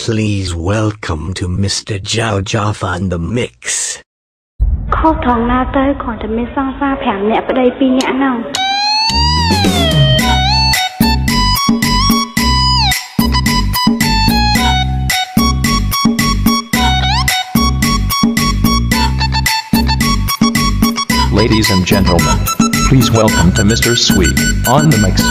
Please welcome to Mr. Jao Jaffa and the Mix. Ladies and gentlemen, please welcome to Mr. Sweet on the Mix.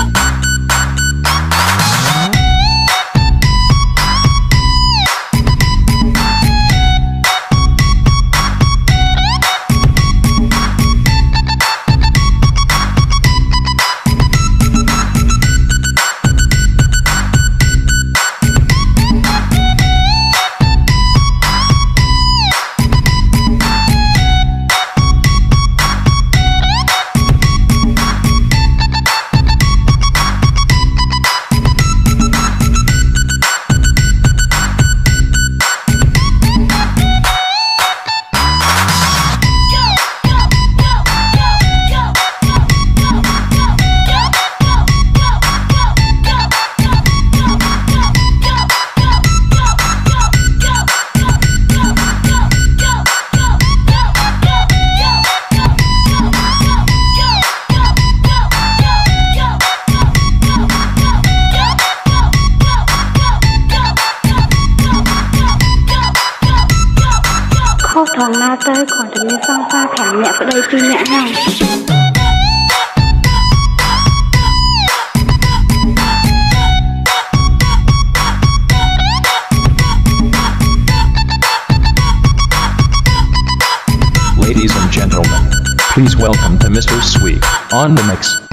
Ladies and gentlemen, please welcome to Mr. Sweet on the Mix.